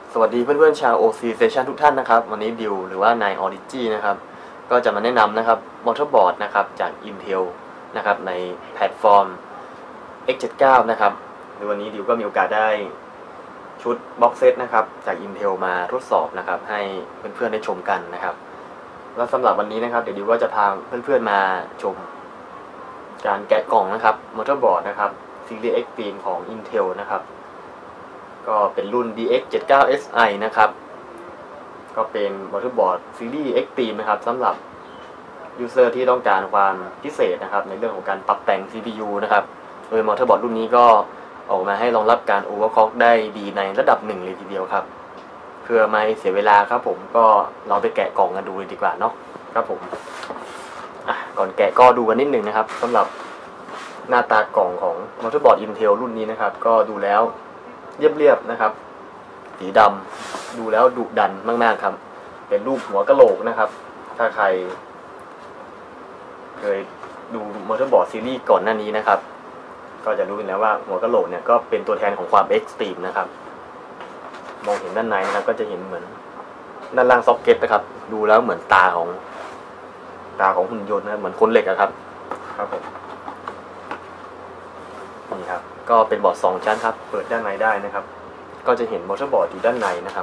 สวัสดีเพื่อนๆชาว OC Station ทุกท่านนะครับวันนี้ดิวหรือว่านาย Origi นะครับก็จะมาแนะนำนะครับมอเตอร์บอร์ดนะครับจาก Intel นะครับในแพลตฟอร์ม X79 นะครับในวันนี้ดิวก็มีโอกาสได้ชุดบ็อกเซตนะครับจาก Intel มาทดสอบนะครับให้เพื่อนๆได้ชมกันนะครับแล้วสำหรับวันนี้นะครับเดี๋ยวดิวก็จะพาเพื่อนๆมาชมการแกะกล่องนะครับมอเตอร์บอร์ดนะครับ Series Extreme ของ Intel นะครับก็เป็นรุ่น DX79SI นะครับก็เป็นมอเตอร์บอร์ดซีรีส์ Extreme นะครับสำหรับยูเซอร์ที่ต้องการความพิเศษนะครับในเรื่องของการปรับแต่ง CPU นะครับโดยมอเตอร์บอร์ดรุ่นนี้ก็ออกมาให้รองรับการโอเวอร์คล็อกได้ดีในระดับหนึ่งเลยทีเดียวครับเพื่อไม่เสียเวลาครับผมก็เราไปแกะกล่องกันดูเลยดีกว่าเนาะครับผมก่อนแกะก็ดูกันนิดหนึ่งนะครับสำหรับหน้าตากล่องของมอเตอร์บอร์ด Intel รุ่นนี้นะครับก็ดูแล้วเรียบๆนะครับสีดำดูแล้วดุดันมากๆครับเป็นรูปหัวกะโหลกนะครับถ้าใครเคยดูมอเตอร์บอร์ดซีรีส์ก่อนหน้านี้นะครับก็จะรู้กันแล้วว่าหัวกะโหลกเนี่ยก็เป็นตัวแทนของความเอ็กซ์ตรีมนะครับมองเห็นด้านในนะครับก็จะเห็นเหมือนด้านล่างซ็อกเก็ตนะครับดูแล้วเหมือนตาของหุ่นยนต์นะเหมือนคนเหล็กครับครับผมนี่ครับก็เป็นบอร์ด2ชั้นครับเปิดด้านในได้นะครับก็จะเห็นมอเตอร์บอร์ดอยู่ด้านในนะครับ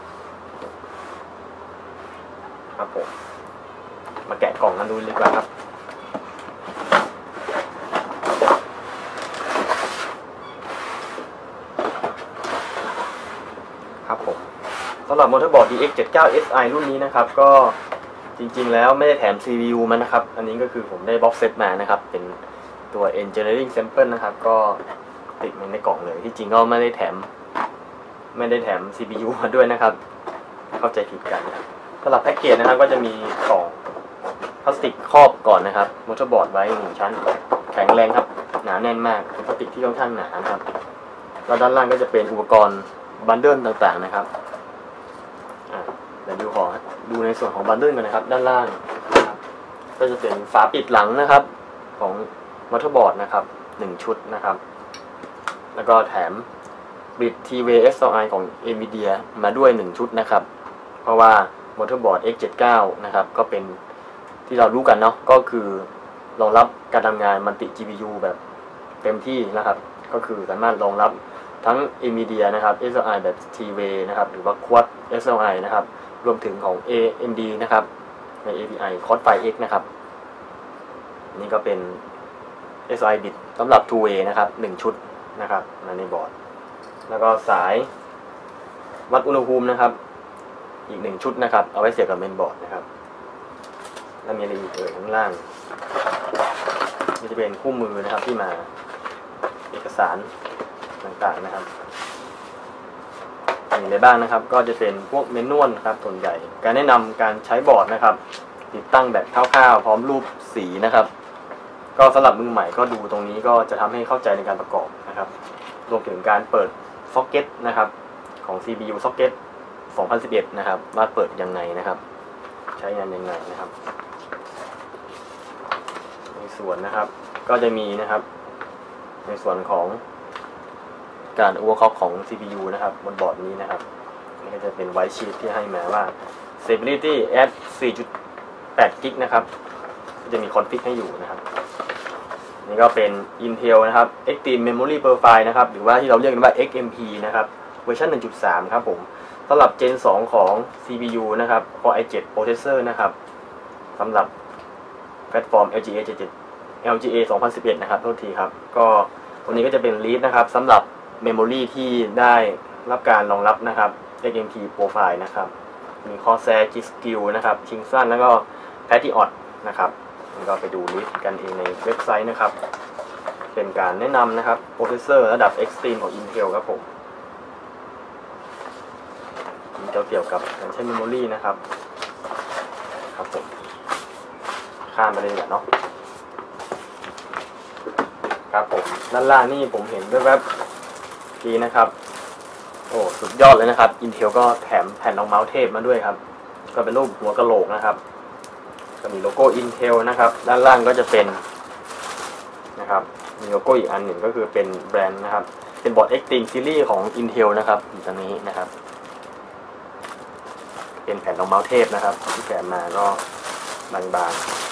ครับผมมาแกะกล่องกันดูดีกว่าครับครับผมสำหรับมอเตอร์บอร์ด DX79SI รุ่นนี้นะครับก็จริงๆแล้วไม่ได้แถม CPU มันนะครับอันนี้ก็คือผมได้บ็อกเซตมานะครับเป็นตัว Engineering Sample นะครับก็ติดมาในกล่องเลยที่จริงก็ไม่ได้แถม CPU มาด้วยนะครับเข้าใจผิดกันนะครับสำหรับแพ็กเกจนะครับก็จะมีกล่องพลาสติกครอบก่อนนะครับมอเตอร์บอร์ดไว้1ชั้นแข็งแรงครับหนาแน่นมากเป็นพลาสติกที่ค่อนข้างหนาครับแล้วด้านล่างก็จะเป็นอุปกรณ์บันเดิลต่างๆนะครับเดี๋ยวดูในส่วนของบันเดิลกันนะครับด้านล่างก็จะเป็นฝาปิดหลังนะครับของมอเตอร์บอร์ดนะครับ1ชุดนะครับแล้วก็แถมบิด T-Way SLI ของ NVIDIA มาด้วย1ชุดนะครับเพราะว่ามอเตอร์บอร์ด X79 นะครับก็เป็นที่เรารู้กันเนาะก็คือรองรับการทำงานมัลติ GPU แบบเต็มที่นะครับก็คือสามารถรองรับทั้ง NVIDIA นะครับ SLI แบบ T-Way นะครับหรือว่า Quad SLI นะครับรวมถึงของ AMD นะครับใน API Crossfire X นะครับนี่ก็เป็น SLI บิดสำหรับ 2-way นะครับ1ชุดนะครับในบอร์ดแล้วก็สายวัดอุณหภูมินะครับอีก1ชุดนะครับเอาไว้เสียบกับเมนบอร์ดนะครับแล้วมีอะไรอีกข้างล่างนี่จะเป็นคู่มือนะครับที่มาเอกสารต่างๆนะครับอย่างไรบ้างนะครับก็จะเป็นพวกเมนวลครับส่วนใหญ่การแนะนำการใช้บอร์ดนะครับติดตั้งแบบคร่าวๆพร้อมรูปสีนะครับก็สำหรับมือใหม่ก็ดูตรงนี้ก็จะทำให้เข้าใจในการประกอบนะครับรวมถึงการเปิดซ็อกเก็ตนะครับของ CPU ซ็อกเก็ต2011นะครับว่าเปิดยังไงนะครับใช้งานยังไงนะครับในส่วนนะครับก็จะมีนะครับในส่วนของการโอเวอร์คล็อกของ CPU นะครับบนบอร์ดนี้นะครับนี่ก็จะเป็นไวท์ชีทที่ให้มาว่า Stability at 4.8 กิกนะครับก็จะมีคอนฟิกให้อยู่นะครับนี่ก็เป็น Intel นะครับ Extreme Memory Profile นะครับหรือว่าที่เราเรียกกันว่า XMP นะครับเวอร์ชัน 1.3 ครับผมสำหรับ Gen 2 ของ CPU นะครับ Core i7 Processor นะครับสำหรับแพลตฟอร์ม LGA 2011 นะครับโทษทีครับก็ตัวนี้ก็จะเป็น Lead นะครับสำหรับ Memory ที่ได้รับการรองรับนะครับ XMP Profile นะครับมี Corsair G-Skill นะครับ Kingston แล้วก็ Patriot นะครับนี่ก็ไปดูลิสต์กันเองในเว็บไซต์นะครับเป็นการแนะนำนะครับโปรเซสเซอร์ระดับ Extreme ของ Intel ครับผมมีเกี่ยวกับการใช้ Memory นะครับครับผมข้ามไปเลยกันเนาะครับผมด้านล่างนี่ผมเห็นแวบๆทีนะครับโอ้สุดยอดเลยนะครับ Intel ก็แถมแผ่นรองเมาส์เทปมาด้วยครับก็เป็นรูปหัวกะโหลกนะครับก็มีโลโก้ Intel นะครับด้านล่างก็จะเป็นนะครับมีโลโก้อีกอันหนึ่งก็คือเป็นแบรนด์นะครับเป็นบอร์ด Extreme Series ของ Intel นะครับอยู่ตรงนี้นะครับเป็นแผ่นรองเมาส์เทพนะครับที่แถมมาก็บาง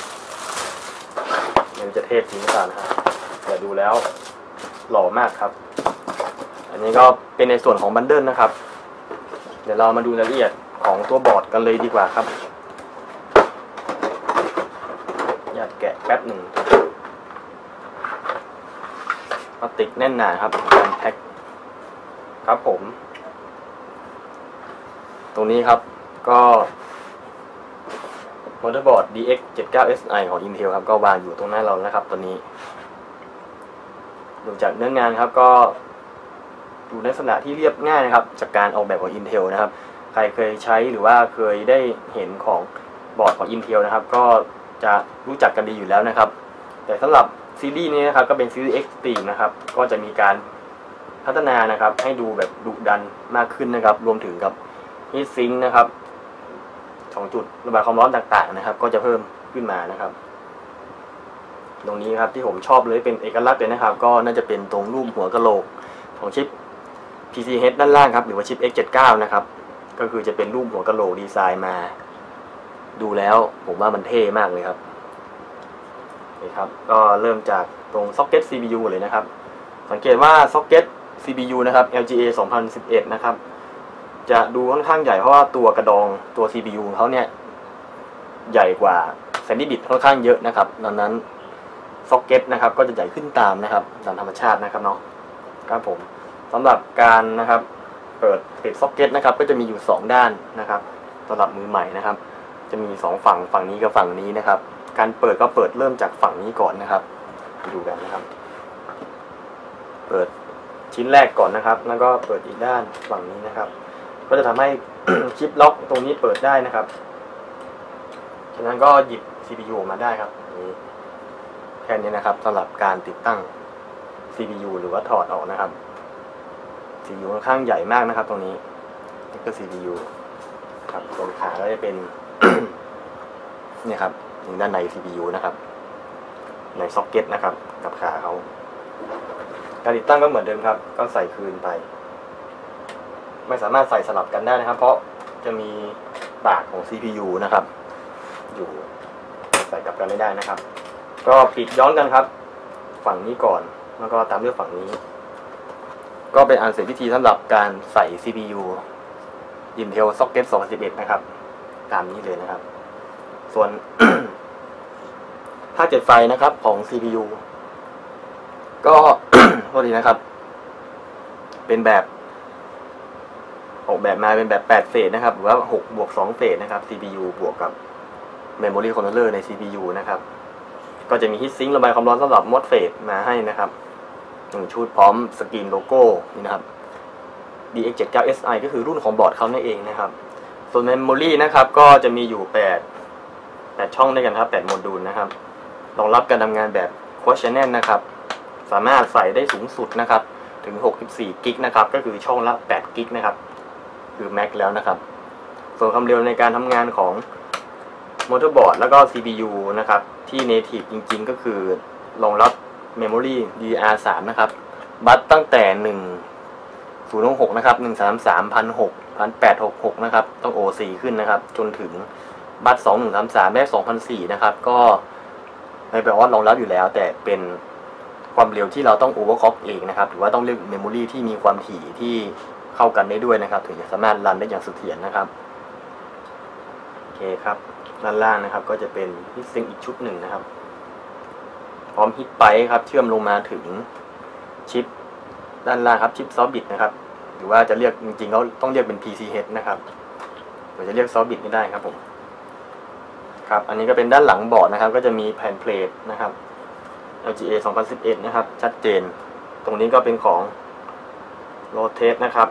ๆมันจะเทพจริงหรือเปล่านะครับแต่ดูแล้วหล่อมากครับอันนี้ก็เป็นในส่วนของบันเดิลนะครับเดี๋ยวเรามาดูรายละเอียดของตัวบอร์ดกันเลยดีกว่าครับอยากแกะแป๊บหนึ่งพลาสติกแน่นหนาครับการแพ็คครับผมตรงนี้ครับก็มอเตอร์บอร์ด DX79SI ของ Intel ครับก็วางอยู่ตรงหน้าเรานะครับตัวนี้ดูจากเนื้องานครับก็ดูในลักษณะที่เรียบง่ายนะครับจากการออกแบบของ Intel นะครับใครเคยใช้หรือว่าเคยได้เห็นของบอร์ดของ Intel นะครับก็จะรู้จักกันดีอยู่แล้วนะครับแต่สำหรับซีรีส์นี้นะครับก็เป็นซีรีส์ Extreme นะครับก็จะมีการพัฒนานะครับให้ดูแบบดุดันมากขึ้นนะครับรวมถึงกับฮีทซิงค์นะครับ2จุดระบายความร้อนต่างๆนะครับก็จะเพิ่มขึ้นมานะครับตรงนี้ครับที่ผมชอบเลยเป็นเอกลักษณ์เลยนะครับก็น่าจะเป็นตรงรูปหัวกะโหลกของชิป PCH ด้านล่างครับหรือว่าชิป X79 นะครับก็คือจะเป็นรูปหัวกะโหลกดีไซน์มาดูแล้วผมว่ามันเท่มากเลยครับนี่ครับก็เริ่มจากตรงซ็อกเก็ต CPU เลยนะครับสังเกตว่าซ็อกเก็ต CPU นะครับ LGA 2011นะครับจะดูค่อนข้างใหญ่เพราะว่าตัวกระดองตัว CPU ของเขาเนี่ยใหญ่กว่าแซนดี้บิตค่อนข้างเยอะนะครับดังนั้นซ็อกเก็ตนะครับก็จะใหญ่ขึ้นตามนะครับตามธรรมชาตินะครับเนาะครับผมสำหรับการนะครับเปิดซ็อกเก็ตนะครับก็จะมีอยู่2ด้านนะครับสำหรับมือใหม่นะครับจะมี2ฝั่งนี้กับฝั่งนี้นะครับการเปิดก็เปิดเริ่มจากฝั่งนี้ก่อนนะครับดูกันนะครับเปิดชิ้นแรกก่อนนะครับแล้วก็เปิดอีกด้านฝั่งนี้นะครับก็จะทำให้ ชิปล็อกตรงนี้เปิดได้นะครับฉะนั้นก็หยิบ CPU ออกมาได้ครับนี่แค่นี้นะครับสำหรับการติดตั้ง CPU หรือว่าถอดออกนะครับ CPU ค่อนข้างใหญ่มากนะครับตรงนี้นี่คือ CPU ครับตรงขาก็จะเป็น เนี่ยครับอยู่ด้านใน CPU นะครับในซ็อกเก็ตนะครับกับขาเขาการติดตั้งก็เหมือนเดิมครับก็ใส่คืนไปไม่สามารถใส่สลับกันได้นะครับเพราะจะมีปากของ CPU นะครับอยู่ใส่กลับกันไม่ได้นะครับก็ปิดย้อนกันครับฝั่งนี้ก่อนแล้วก็ตามด้วยฝั่งนี้ก็เป็นอันเสร็จพิธีสำหรับการใส่ CPU Intel Socket 2011นะครับตามนี้เลยนะครับส่วน ภาค7ไฟนะครับของ CPU ก็ พอดีนะครับเป็นแบบออกแบบมาเป็นแบบ8เฟสนะครับหรือว่า6+2เฟสนะครับ CPU บวกกับ Memory Controller ใน CPU นะครับก็จะมี Heat Sink ระบายความร้อนสำหรับ MOSFET มาให้นะครับ1ชุดพร้อมสกรีนโลโก้นี่นะครับ DX79SI ก็คือรุ่นของบอร์ดเขานั่นเองนะครับส่วน Memory นะครับก็จะมีอยู่8ช่องด้วยกันครับ8โมดูลนะครับรองรับการทำงานแบบ Quad Channel นะครับสามารถใส่ได้สูงสุดนะครับถึง64กิกนะครับก็คือช่องละ8กิกนะครับคือ Max แล้วนะครับส่วนความเร็วในการทำงานของมอเตอร์บอร์ดแล้วก็ CPU นะครับที่ Native จริงๆก็คือรองรับ Memory DDR3 นะครับบัสตั้งแต่1066นะครับ133 1,600 นะครับต้อง O4 ขึ้นนะครับจนถึงบัส2133และ2004นะครับก็ในแบบว่ารองรับอยู่แล้วแต่เป็นความเร็วที่เราต้อง overclock เองนะครับหรือว่าต้องเลือก Memory ที่มีความถี่ที่เข้ากันได้ด้วยนะครับถึงจะสามารถรันได้อย่างเสถียรนะครับโอเคครับด้านล่างนะครับก็จะเป็น Heat Sink อีกชุดหนึ่งนะครับพร้อม Heat Pipe ครับเชื่อมลงมาถึงชิปด้านล่างครับชิป Solid นะครับหรือว่าจะเรียกจริงๆเขาต้องเรียกเป็น PCH นะครับหรือจะเรียก Solid ไม่ได้ครับผมครับอันนี้ก็เป็นด้านหลังบอร์ดนะครับก็จะมีแผ่นเพลทนะครับ LGA 2011นะครับชัดเจนตรงนี้ก็เป็นของ Rotate นะครับ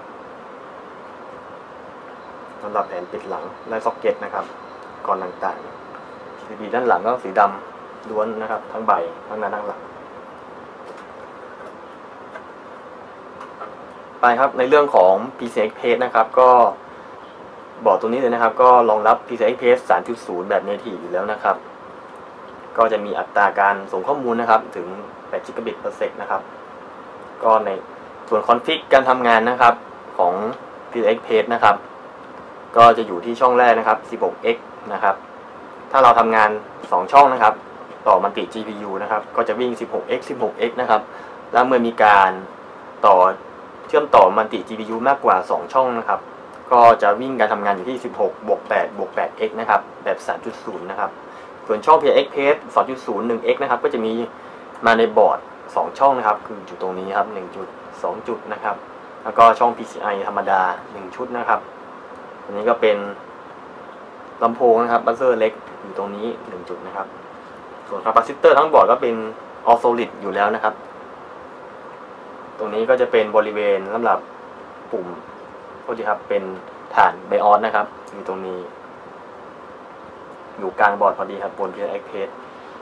สำหรับแผ่นปิดหลังและซ็อกเก็ตนะครับก่อนต่างๆ CD ด้านหลังก็สีดำล้วนนะครับทั้งใบทั้งหน้าทั้งหลังไปครับในเรื่องของ PCI Express นะครับก็บอร์ดตัวนี้เลยนะครับก็รองรับ PCI Express 3.0 แบบ Native อยู่แล้วนะครับก็จะมีอัตราการส่งข้อมูลนะครับถึง8 Gigabit per sec นะครับก็ในส่วนคอนฟิกการทำงานนะครับของ PCI Express นะครับก็จะอยู่ที่ช่องแรกนะครับ 16x นะครับถ้าเราทำงาน2ช่องนะครับต่อมัลติ GPU นะครับก็จะวิ่ง 16x 16x นะครับแล้วเมื่อมีการต่อเชื่อมต่อมัลติ GPU มากกว่า2ช่องนะครับก็จะวิ่งการทำงานอยู่ที่16+8+8x นะครับแบบ 3.0 นะครับส่วนช่อง PX Pace 2.0 1x นะครับก็จะมีมาในบอร์ด2ช่องนะครับคืออยู่ตรงนี้ครับ1จุด2จุดนะครับแล้วก็ช่อง PCI ธรรมดา1ชุดนะครับอันนี้ก็เป็นลำโพงนะครับบัสเซอร์เล็กอยู่ตรงนี้1จุดนะครับส่วนคาปาซิเตอร์ทั้งบอร์ดก็เป็น All Solid อยู่แล้วนะครับตรงนี้ก็จะเป็นบริเวณสำหรับปุ่มโทษทีครับเป็นฐานไบออสนะครับอยู่ตรงนี้อยู่กลางบอร์ดพอดีครับบน PX Pace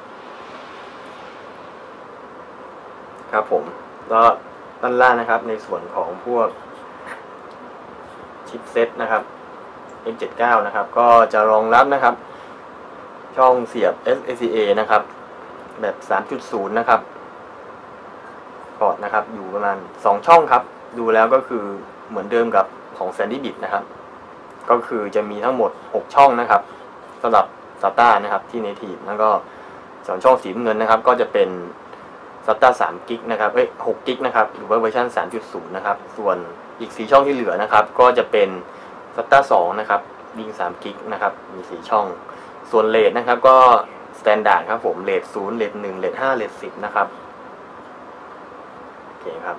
ครับผมแล้วด้านล่างนะครับในส่วนของพวกชิปเซตนะครับ X79 นะครับก็จะรองรับนะครับช่องเสียบ SATA นะครับแบบ 3.0 นะครับพอร์ตนะครับอยู่ประมาณ2ช่องครับดูแล้วก็คือเหมือนเดิมกับของ SandyBit นะครับก็คือจะมีทั้งหมด6ช่องนะครับสำหรับ SATA นะครับที่ Native แล้วก็ส่วนช่องสีน้ำเงินนะครับก็จะเป็น SATA 3 กิกนะครับ6กิกนะครับหรือว่าเวอร์ชัน 3.0 นะครับส่วนอีก4ช่องที่เหลือนะครับก็จะเป็น SATA 2 นะครับวิ่ง3กิกนะครับมี4ช่องส่วนเรทนะครับก็ Standard ครับผมเรท0เรท1เรท5เรท10นะครับโอเคครับ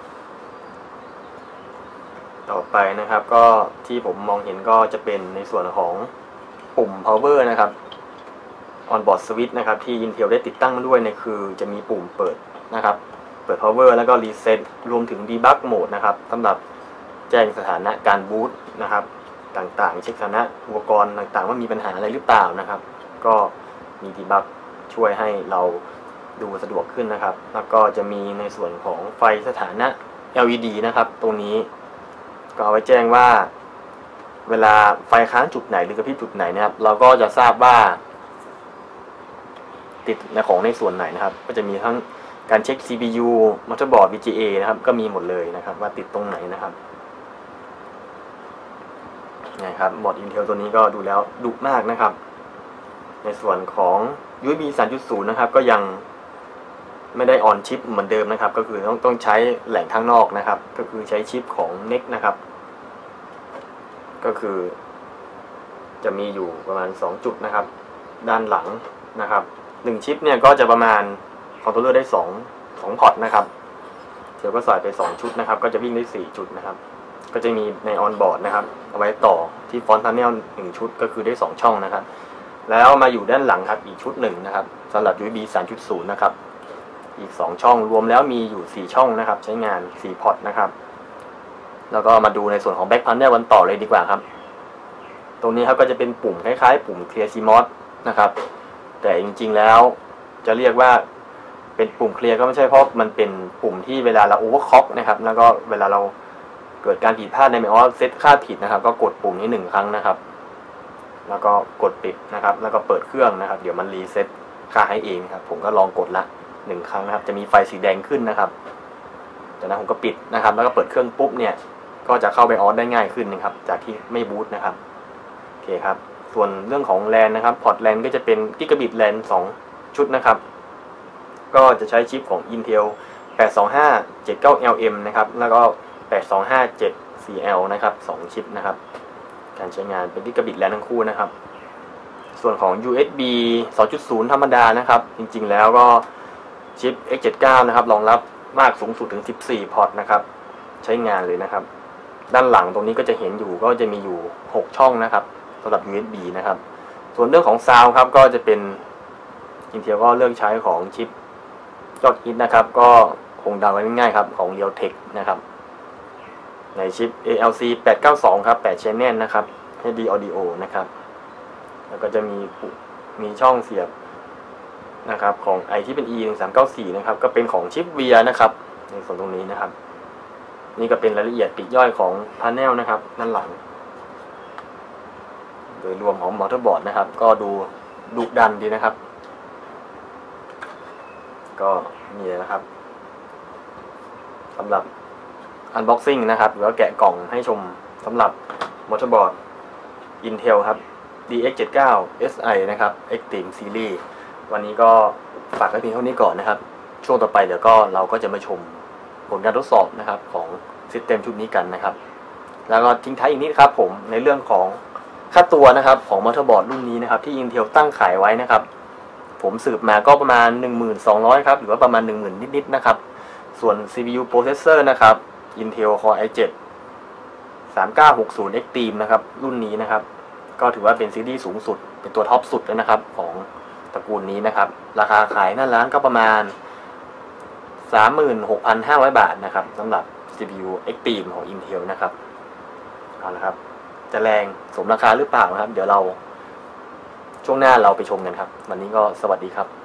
ต่อไปนะครับก็ที่ผมมองเห็นก็จะเป็นในส่วนของปุ่ม power นะครับ onboard switch นะครับที่ Intel ได้ติดตั้งมาด้วยเนี่ยคือจะมีปุ่มเปิดนะครับเปิด power แล้วก็ reset รวมถึง debug mode นะครับสำหรับแจ้งสถานะการบูตนะครับต่างๆเช็คสถานะอุปกรณ์ต่างๆว่ามีปัญหาอะไรหรือเปล่านะครับก็มี debug ช่วยให้เราดูสะดวกขึ้นนะครับแล้วก็จะมีในส่วนของไฟสถานะ LED นะครับตรงนี้ก็เอาไว้แจ้งว่าเวลาไฟค้างจุดไหนหรือกระพริบจุดไหนนะครับเราก็จะทราบว่าติดในส่วนไหนนะครับก็จะมีทั้งการเช็ค CPU motherboard VGA นะครับก็มีหมดเลยนะครับว่าติดตรงไหนนะครับนะครับบอร์ด Intel ตัวนี้ก็ดูแล้วดุมากนะครับในส่วนของ USB 3.0 นะครับก็ยังไม่ได้ออนชิปเหมือนเดิมนะครับก็คือต้องใช้แหล่งข้างนอกนะครับก็คือใช้ชิปของ NEC นะครับก็คือจะมีอยู่ประมาณ2จุดนะครับด้านหลังนะครับ1ชิปเนี่ยก็จะประมาณคอนโทรลเลอร์ได้2พอร์ตนะครับเดี๋ยวก็ใส่ไป2ชุดนะครับก็จะวิ่งได้4จุดนะครับก็จะมีในออนบอร์ดนะครับเอาไว้ต่อที่ฟอนต์พาเนล1ชุดก็คือได้2ช่องนะครับแล้วมาอยู่ด้านหลังครับอีกชุด1นะครับสำหรับ USB 3.0 นะครับอีก2ช่องรวมแล้วมีอยู่4ช่องนะครับใช้งาน4พอร์ตนะครับแล้วก็มาดูในส่วนของ Back Panel กันต่อเลยดีกว่าครับตรงนี้ครับก็จะเป็นปุ่มคล้ายๆปุ่ม Clear CMOS นะครับแต่จริงๆแล้วจะเรียกว่าเป็นปุ่ม Clear ก็ไม่ใช่เพราะมันเป็นปุ่มที่เวลาเรา Overclock นะครับแล้วก็เวลาเราเกิดการผิดพลาดใน BIOS เซตค่าผิดนะครับก็กดปุ่มนี้1ครั้งนะครับแล้วก็กดปิดนะครับแล้วก็เปิดเครื่องนะครับเดี๋ยวมันรีเซ็ตค่าให้เองครับผมก็ลองกดละ1ครั้งนะครับจะมีไฟสีแดงขึ้นนะครับจากนั้นผมก็ปิดนะครับแล้วก็เปิดเครื่องปุ๊บเนี่ยก็จะเข้า BIOS ได้ง่ายขึ้นนะครับจากที่ไม่บูตนะครับโอเคครับส่วนเรื่องของ LAN นะครับพอร์ต LAN ก็จะเป็น Gigabit LAN 2ชุดนะครับก็จะใช้ชิปของ Intel 82579LM นะครับแล้วก็82574L นะครับ2ชิปนะครับการใช้งานเป็น Gigabit LAN ทั้งคู่นะครับส่วนของ USB 2.0 ธรรมดานะครับจริงๆแล้วก็ชิป X79 นะครับรองรับมากสูงสุดถึง14พอร์ตนะครับใช้งานเลยนะครับด้านหลังตรงนี้ก็จะเห็นอยู่ก็จะมีอยู่6ช่องนะครับสำหรับ USB นะครับส่วนเรื่องของซาวด์ครับก็จะเป็น Intel ก็เลือกใช้ของชิปยอดฮิตนะครับก็คงเดาง่ายๆครับของ Realtek นะครับในชิป ALC 892ครับ8 Channel นะครับ HD Audio นะครับแล้วก็จะมีช่องเสียบนะครับของ ไอที่เป็น E1394 นะครับก็เป็นของชิป VIA นะครับในส่วนตรงนี้นะครับนี่ก็เป็นรายละเอียดปลีกย่อยของพาเนลนะครับด้านหลังโดยรวมของมอเตอร์บอร์ดนะครับก็ดูดุดันดีนะครับก็นี่นะครับสำหรับ Unboxing นะครับหรือว่าแกะกล่องให้ชมสำหรับมอเตอร์บอร์ด Intel ครับ DX79 Si นะครับ Extreme Series วันนี้ก็ฝากไว้เพียงเท่านี้ก่อนนะครับช่วงต่อไปเดี๋ยวก็เราก็จะมาชมผลการทดสอบนะครับของซิสเต็มชุดนี้กันนะครับแล้วก็ทิ้งท้ายอีกนิดครับผมในเรื่องของค่าตัวนะครับของมอเตอร์บอร์ดรุ่นนี้นะครับที่ Intel ตั้งขายไว้นะครับผมสืบมาก็ประมาณ 12,000 ครับหรือว่าประมาณ 10,000 นิดๆนะครับส่วน CPU Processor นะครับ Intel Core i7 3960 Extreme นะครับรุ่นนี้นะครับก็ถือว่าเป็นซีรีส์สูงสุดเป็นตัวท็อปสุดแล้วนะครับของตระกูลนี้นะครับราคาขายหน้าร้านก็ประมาณ 36,500 บาทนะครับสำหรับ CPU Extreme ของ Intel นะครับเอาละครับจะแรงสมราคาหรือเปล่านะครับเดี๋ยวเราช่วงหน้าเราไปชมกันครับวันนี้ก็สวัสดีครับ